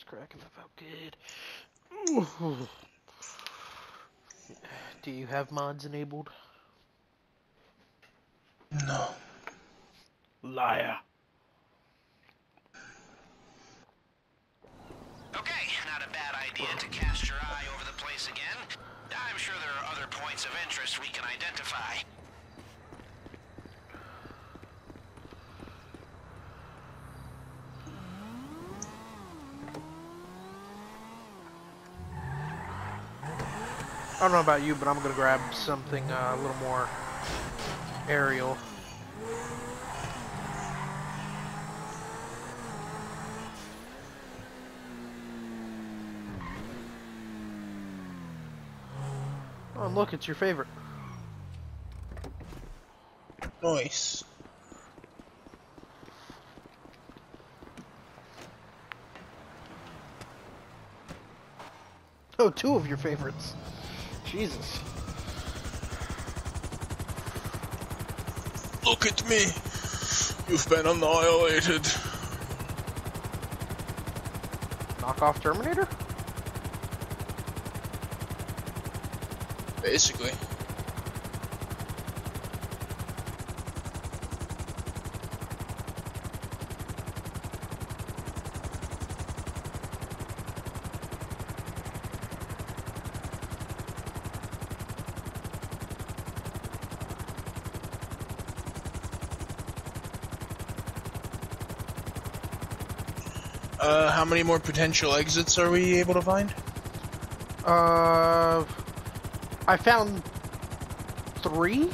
was cracking. That felt good. Do you have mods enabled? No. Liar. Okay, not a bad idea to cast your eye over the place again. I'm sure there are other points of interest we can identify. I don't know about you, but I'm gonna grab something a little more aerial. Oh, and look, it's your favorite. Nice. Oh, two of your favorites. Jesus. Look at me. You've been annihilated. Knockoff Terminator? Basically. How many more potential exits are we able to find? I found 3.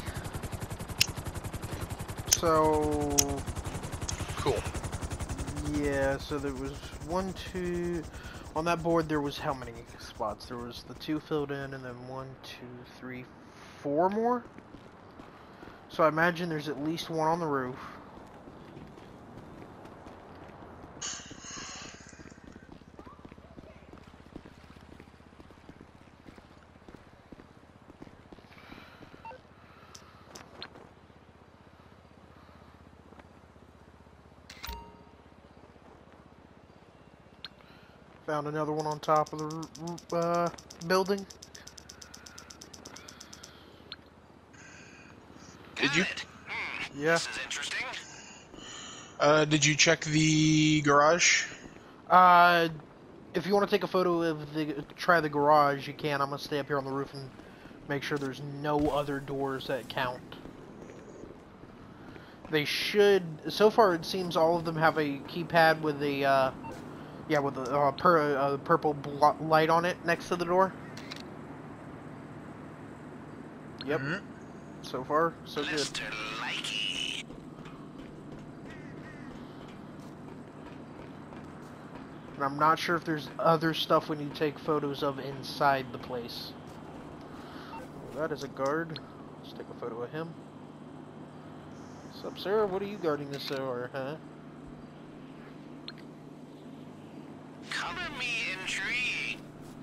So... Cool. Yeah, so there was 1, 2... On that board there was how many spots? There was the 2 filled in, and then 1, 2, 3, 4 more? So I imagine there's at least 1 on the roof. Found another one on top of the building. Did you? Yeah. This is interesting. Did you check the garage? If you want to take a photo of try the garage, you can. I'm gonna stay up here on the roof and make sure there's no other doors that count. They should. So far, it seems all of them have a keypad with a, yeah, with a purple light on it next to the door. Yep. Mm-hmm. So far, so good. Mr. Likey. And I'm not sure if there's other stuff we need to take photos of inside the place. Well, that is a guard. Let's take a photo of him. What's up, sir? What are you guarding this for, huh? Color me intrigued.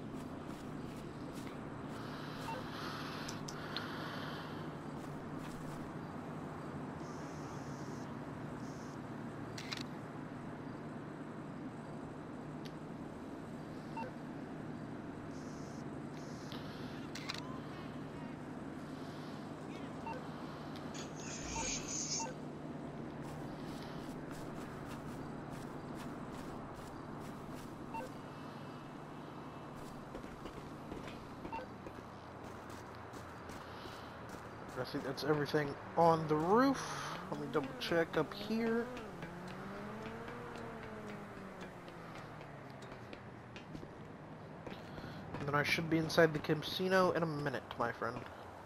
I think that's everything on the roof. Let me double check up here. And then I should be inside the casino in a minute, my friend.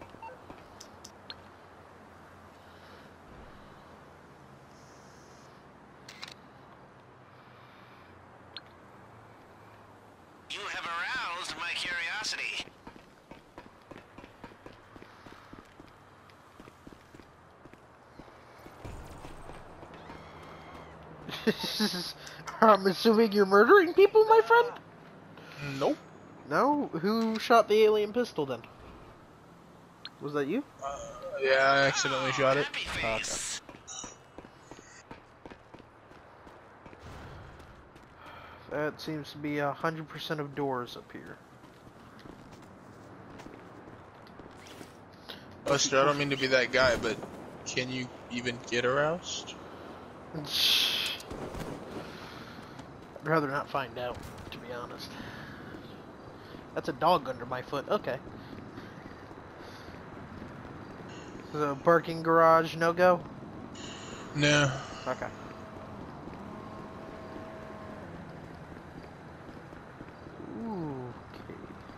You have aroused my curiosity. I'm assuming you're murdering people, my friend? Nope. No? Who shot the alien pistol then? Was that you? Yeah, I accidentally shot it. Happy face. That seems to be 100% of doors up here. Buster, I don't mean to be that guy, but can you even get aroused? I'd rather not find out, to be honest. That's a dog under my foot. Okay. The parking garage, no go? No. Okay. Ooh, okay.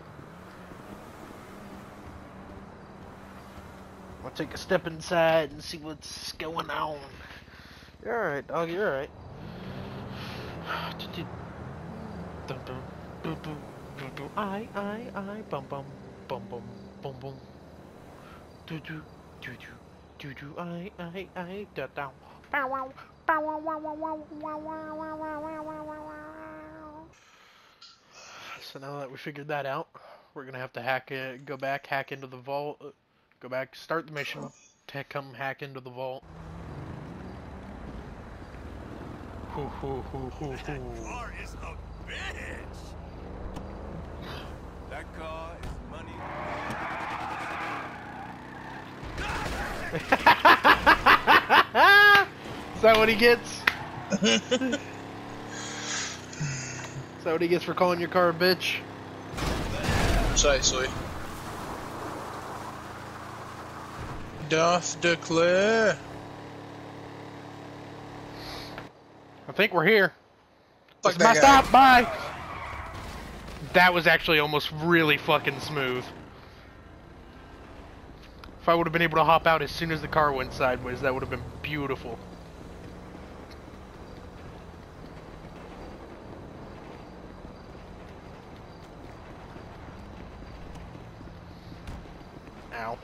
I'll take a step inside and see what's going on. You're alright, dog, you're alright. I, bum bum, bum bum, bum bum. Do do, do do, do do, I, da down. Bow wow, bow wow wow wow wow wow wow wow wow wow wow. So now that we figured that out, we're gonna have to hack it, go back, hack into the vault, go back, start the mission, to come hack into the vault. Hoo hoo hoo hoo hoo. That car is a bitch. That car is money. Is that what he gets? Is that what he gets for calling your car a bitch? Precisely. Doth declare. I think we're here. Fuck This is my that guy. stop. Bye. That was actually almost really fucking smooth. If I would have been able to hop out as soon as the car went sideways, that would have been beautiful. Ow.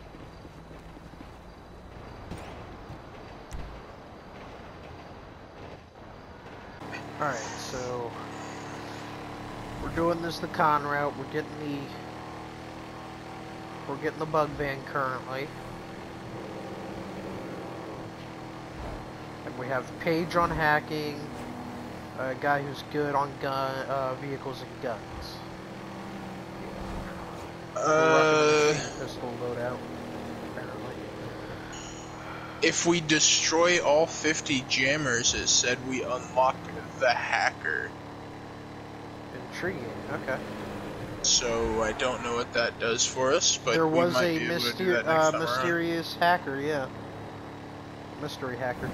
Alright, so we're doing this the con route. We're getting the bug van currently. And we have Paige on hacking, a guy who's good on vehicles and guns. Pistol loadout, apparently. If we destroy all 50 jammers, it said we unlock the hacker. Intriguing. Okay. So I don't know what that does for us, but There was we might a be able to do that next time around. mysterious hacker, yeah. Mystery hacker.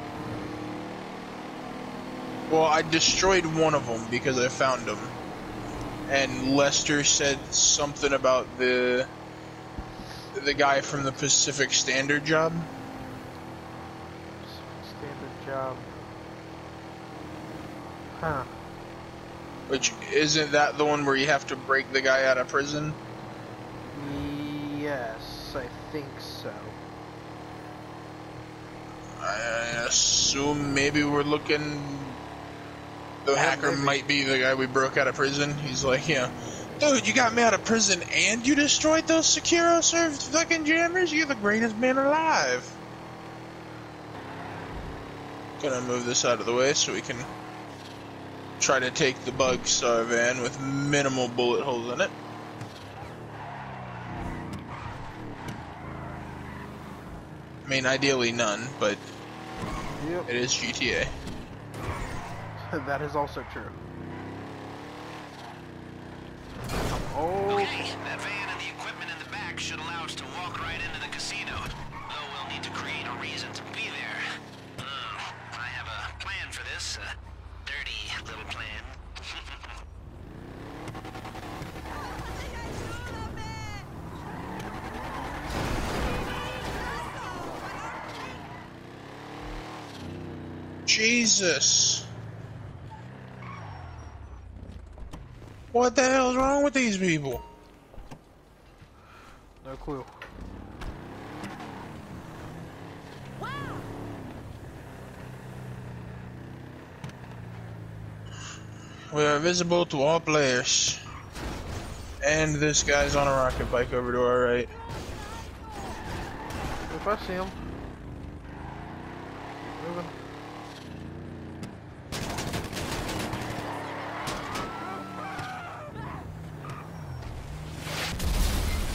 Well, I destroyed one of them because I found him. And Lester said something about the guy from the Pacific Standard job. Standard job. Huh. Which, isn't that the one where you have to break the guy out of prison? Yes, I think so. I assume maybe we're looking... The hacker maybe. might be the guy we broke out of prison. He's like, yeah, dude, you got me out of prison and you destroyed those Sekiro-served fucking jammers? You're the greatest man alive. Gonna move this out of the way so we can try to take the Bugstar van with minimal bullet holes in it. I mean, ideally none, but Yep. it is GTA. That is also true. Oh, Okay, that van and the equipment in the back should allow us to walk right into the casino. Though we'll need to create a reason to be there. I have a plan for this. A dirty little plan. Jesus. What the hell's wrong with these people? no clue. We are visible to all players. And this guy's on a rocket bike over to our right. If I see him. Moving.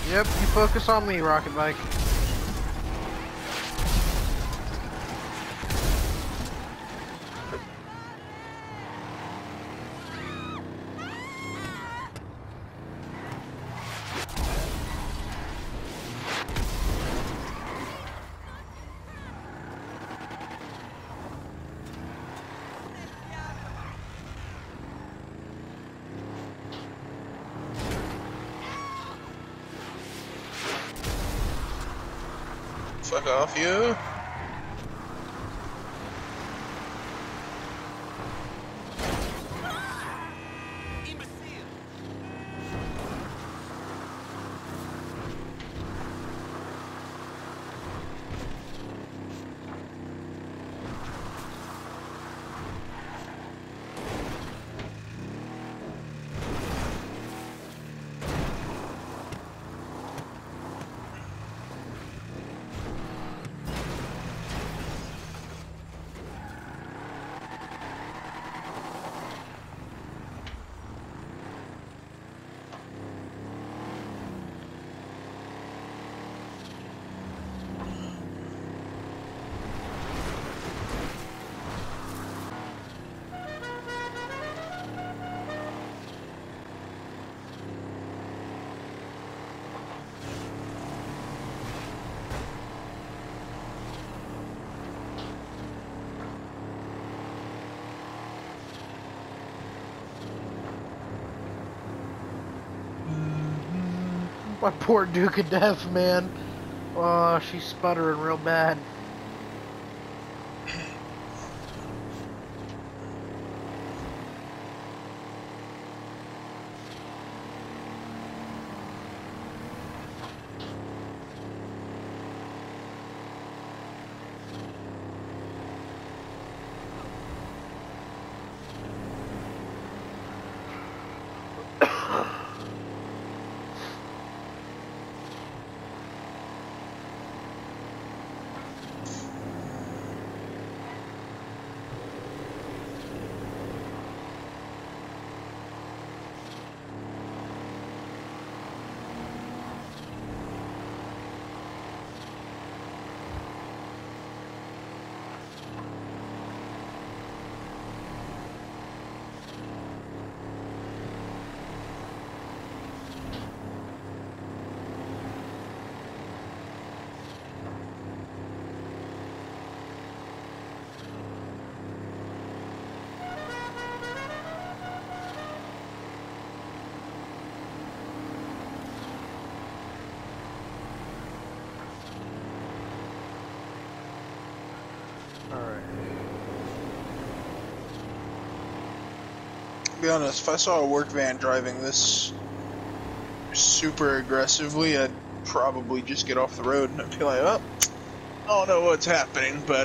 Yep, you focus on me, Rocket Bike. Fuck off, you. My poor Duke of Death, man. Oh, she's sputtering real bad. Alright. To be honest, if I saw a work van driving this super aggressively, I'd probably just get off the road and I'd be like, oh, I don't know what's happening, but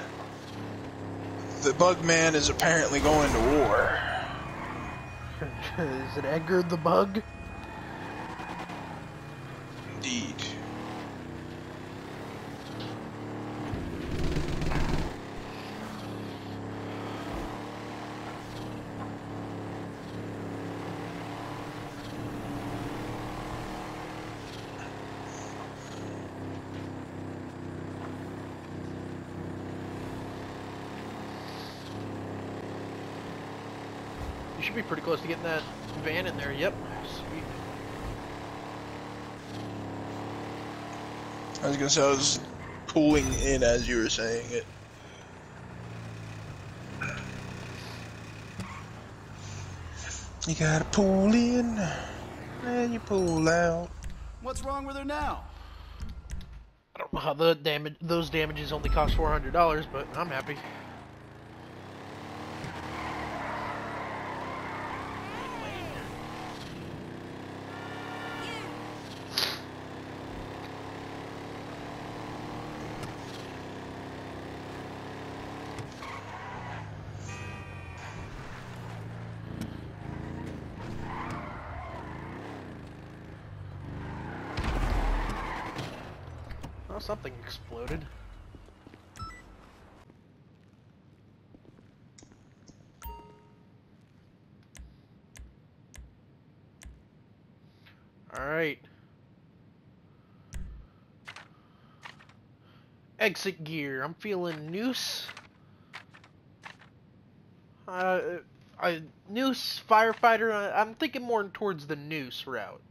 the bug man is apparently going to war. Is it Edgar the Bug? Indeed. You should be pretty close to getting that van in there. Yep. Sweet. I was gonna say, I was pulling in as you were saying it. You gotta pull in, and you pull out. What's wrong with her now? I don't know how those damages only cost $400, but I'm happy. Oh, something exploded. Alright. Exit gear. I'm feeling noose. Noose, firefighter. I'm thinking more towards the noose route.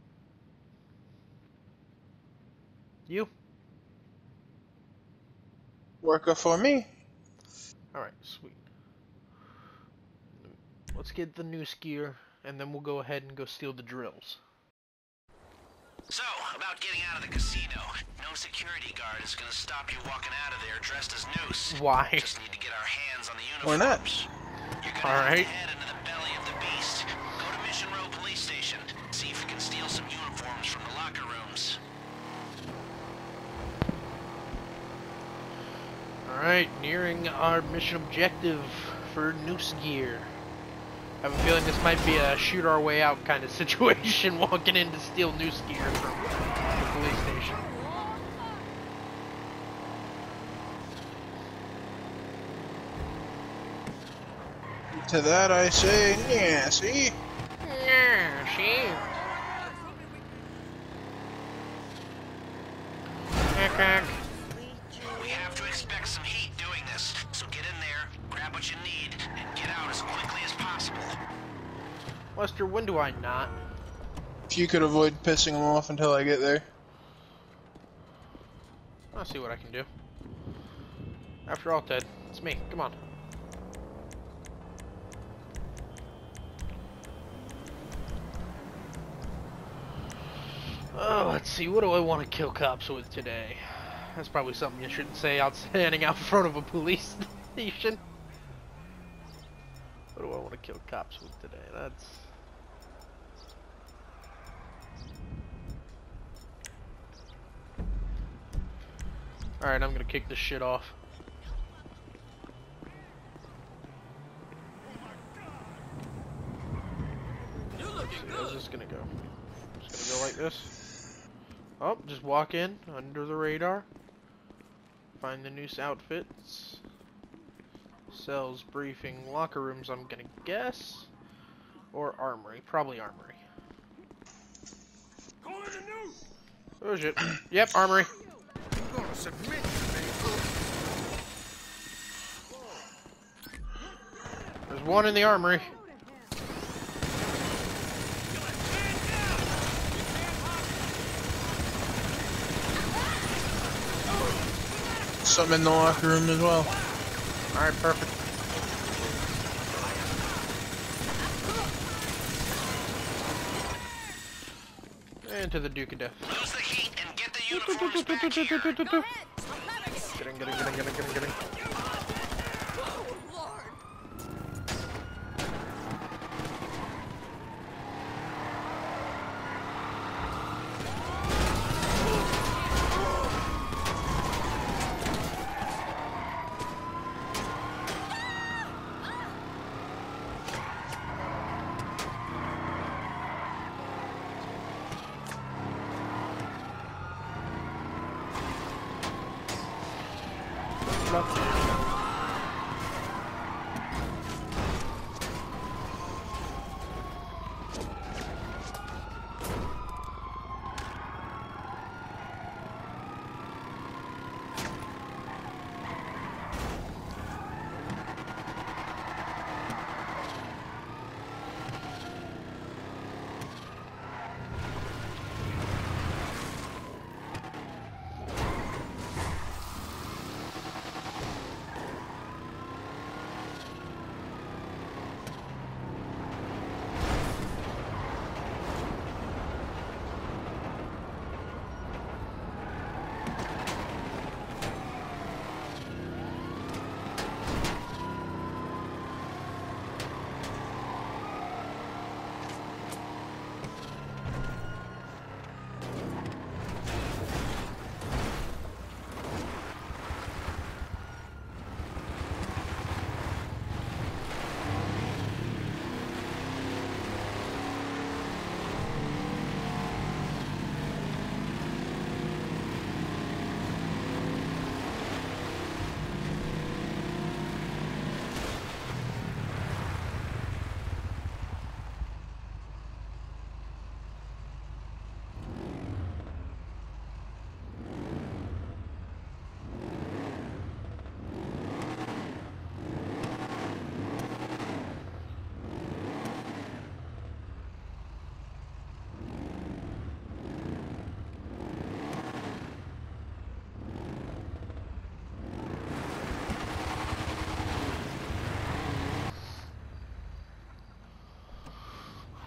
You? Worker for me. Alright, sweet. Let's get the noose gear, and then we'll go ahead and go steal the drills. So, about getting out of the casino. No security guard is gonna stop you walking out of there dressed as Noose. Why? Just need to get our hands on the Why uniforms. not? You're gonna All have to right. head into the belly of the beast. Go to Mission Row Police Station. See if you can steal some uniforms from the locker rooms. Alright, nearing our mission objective for noose gear. I have a feeling this might be a shoot our way out kind of situation, walking in to steal noose gear from the police station. To that I say, yeah, see? Yeah, she. We have to expect some heat doing this, so get in there, grab what you need, and get out as quickly as possible. Lester, when do I not? If you could avoid pissing them off until I get there. I'll see what I can do. After all, Ted, it's me. Come on. Oh, let's see. What do I want to kill cops with today? That's probably something you shouldn't say out standing out in front of a police station. What do I want to kill cops with today? That's... Alright, I'm gonna kick this shit off. How's this gonna go? Just gonna go like this. Oh, just walk in under the radar. Find the noose outfits. Cells, briefing, locker rooms, I'm gonna guess. Or armory. Probably armory. Oh shit. Yep, armory. There's one in the armory. Some in the locker room as well. Alright, perfect. And to the Duke of Death. Lose the heat and get the uniforms back here. Get in.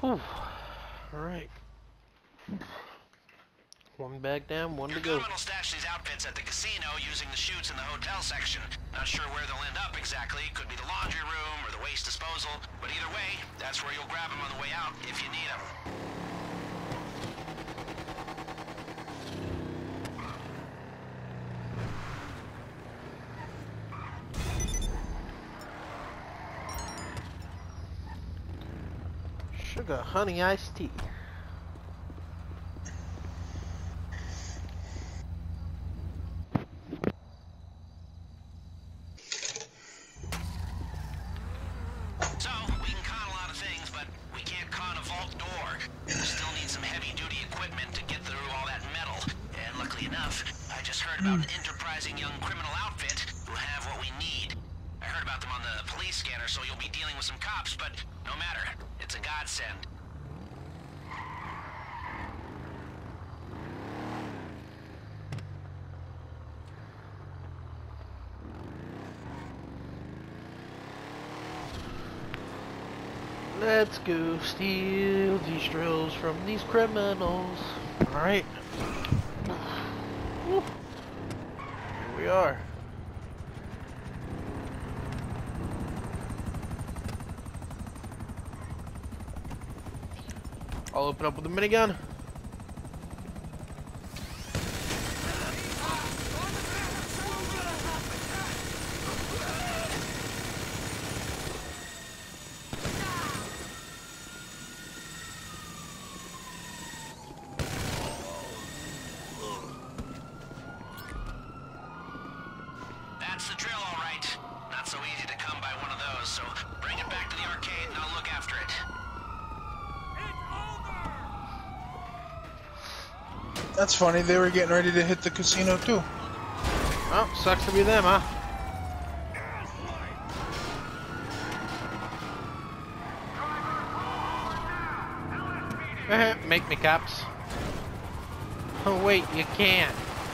Whew. Alright. One bag down, one to go. Gunman will stash these outfits at the casino using the chutes in the hotel section. Not sure where they'll end up exactly. Could be the laundry room or the waste disposal. But either way, that's where you'll grab them on the way out if you need them. Sugar, honey, iced tea. So, we can con a lot of things, but we can't con a vault door. We'll still need some heavy-duty equipment to get through all that metal. And luckily enough, I just heard about an enterprising young criminal outfit who have what we need. I heard about them on the police scanner, so you'll be dealing with some cops, but no matter. It's a godsend. Let's go steal these drills from these criminals. Alright. Here we are. I'll open up with a minigun. That's the drill, all right. Not so easy to come by one of those, so bring it back to the arcade and I'll look after it. That's funny, they were getting ready to hit the casino too. Well, sucks to be them, huh? Make me, cops. Oh wait, you can't.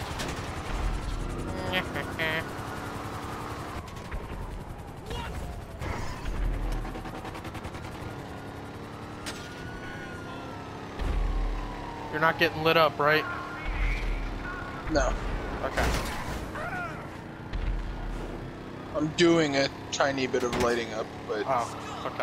You're not getting lit up, right? No. Okay. I'm doing a tiny bit of lighting up, but Oh, okay.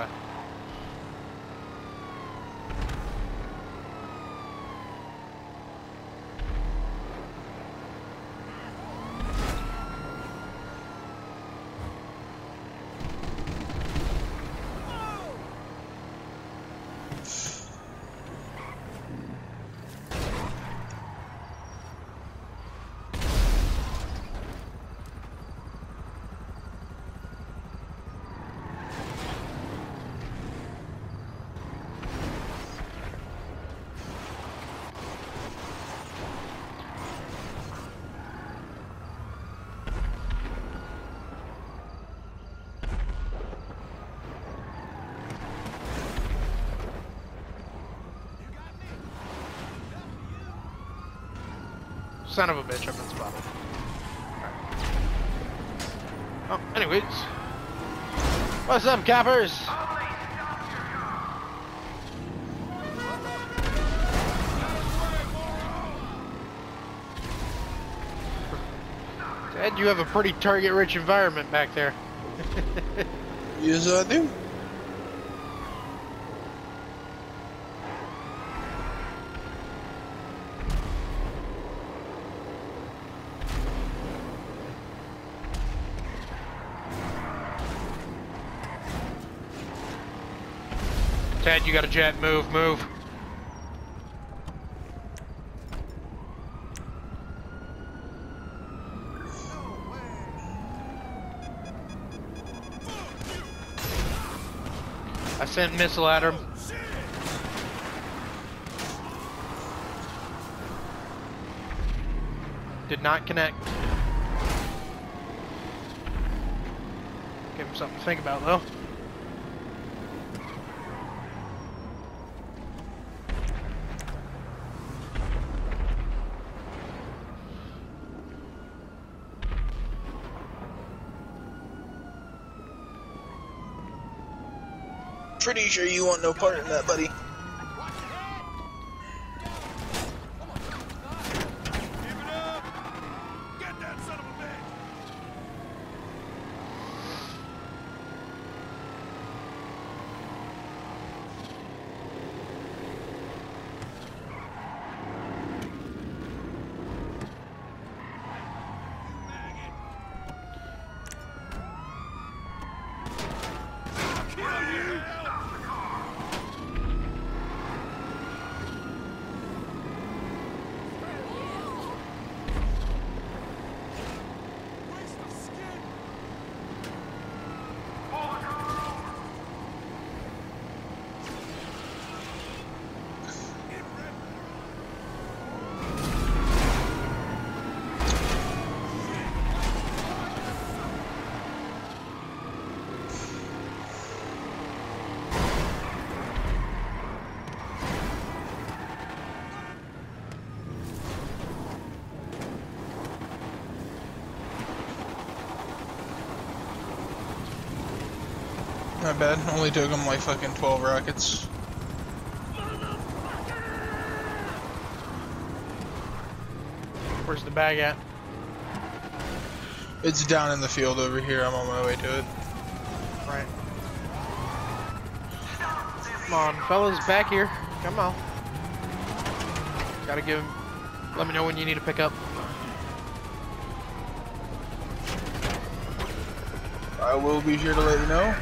Son of a bitch, I've been spotted. Right. Oh, anyways. What's up, coppers? Dad, you have a pretty target-rich environment back there. yes I do. Ted, you got a jet. Move, move. I sent a missile at him. Did not connect. Give him something to think about, though. Pretty sure you want no part in that, buddy. not bad. Only took him like fucking 12 rockets. Where's the bag at? It's down in the field over here. I'm on my way to it. Right. Come on, fellas, back here. Come on. Gotta give him. Let me know when you need to pick up. I will be here to let you know.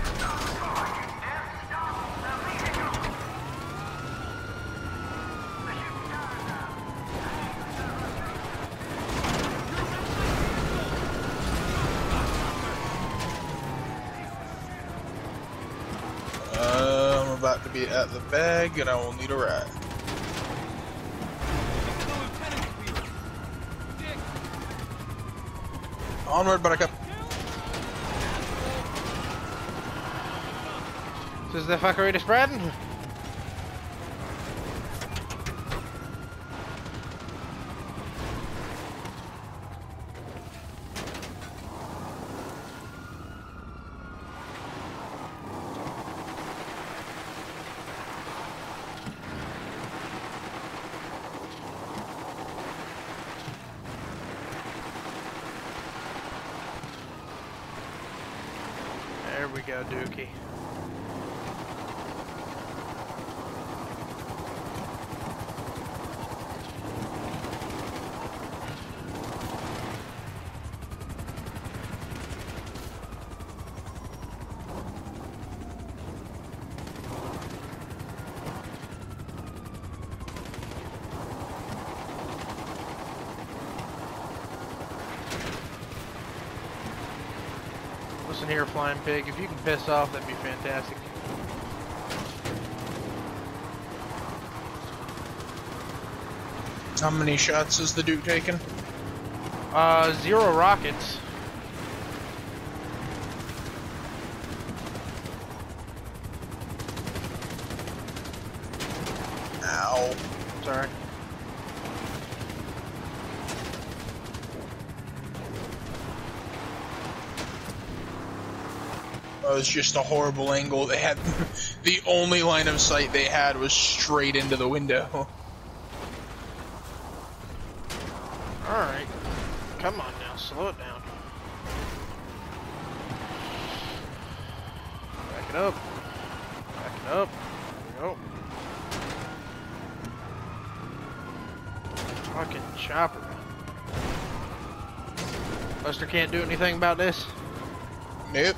I'm about to be at the bag and I will need a ride. Onward, Buttercup. Is the fuckery to spreading? There we go, Dookie. Listen here, Flying Pig. If you can piss off, that'd be fantastic. How many shots is the Duke taking? 0 rockets. Ow. Sorry. It was just a horrible angle. They had the only line of sight they had was straight into the window. Alright. Come on now, slow it down. Back it up. Back it up. There we go. Fucking chopper. Lester can't do anything about this? Nope.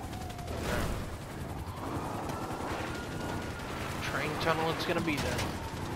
Train tunnel, it's gonna be there.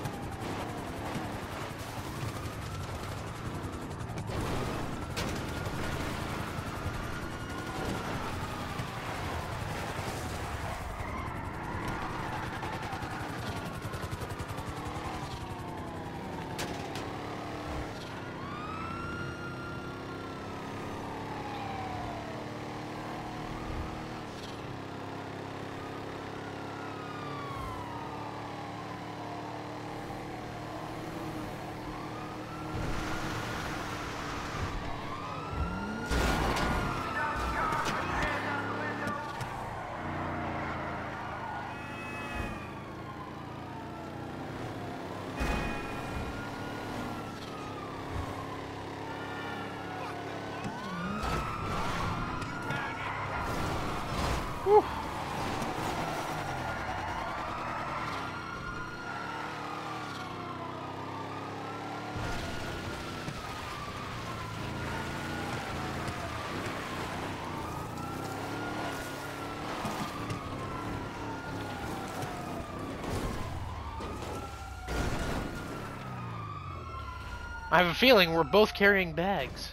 Whew. I have a feeling we're both carrying bags.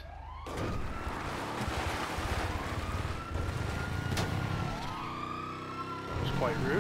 It's quite rude.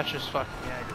That's just fucking aggravating.